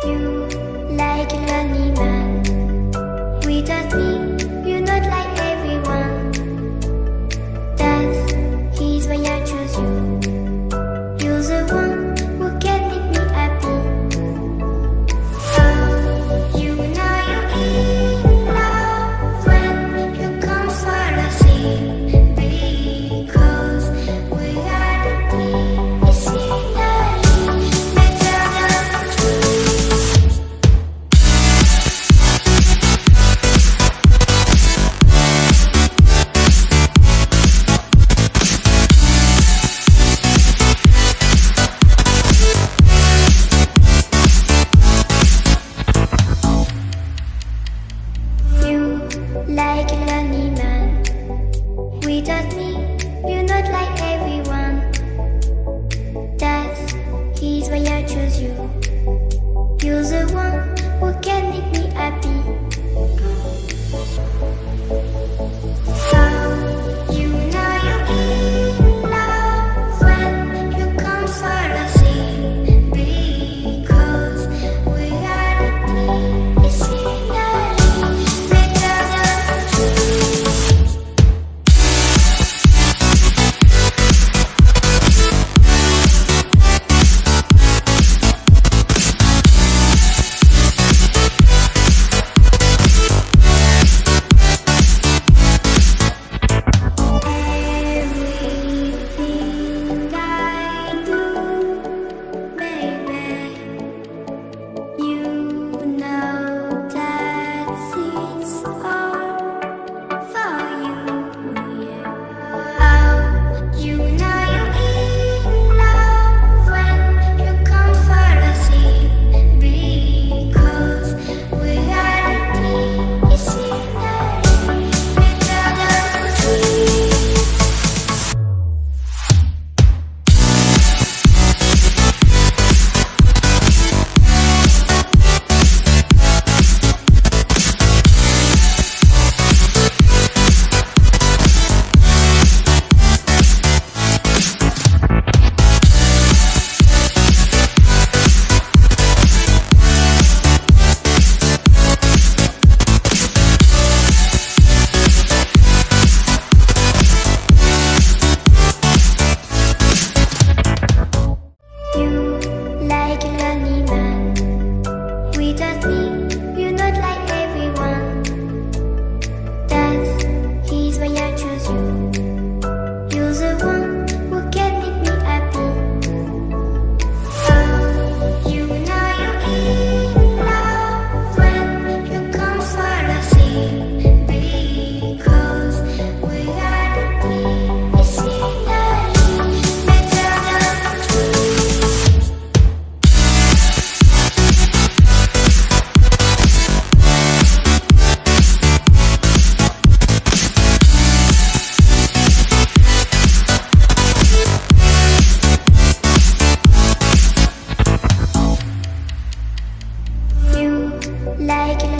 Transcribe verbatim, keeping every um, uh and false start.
You like a lonely man. Without me, you're not like everyone. That's he's why I choose you. You're the one who can make me happy. Oh, you know you're in love when you come for the sea. Because we are the team, it's scenery better than trees. You like a lonely man. Without me, you're not like everyone. That's he's why I choose you. You're the one who can make me happy. Oh, you know you're in love when you come for the sea. Because we are the team, it's scenery better than trees. Everything I do, baby, you know that it's all for you, yeah. Oh, you know you're in love when you come for the sea. Because we are the team, it's scenery better than trees. You like a lonely man. Without me, you're not like everyone. That's he's why I choose you. You're the one who can make me happy. Oh, you know you're in love when you come for the sea. Because we are the team, it's scenery better than trees. You like a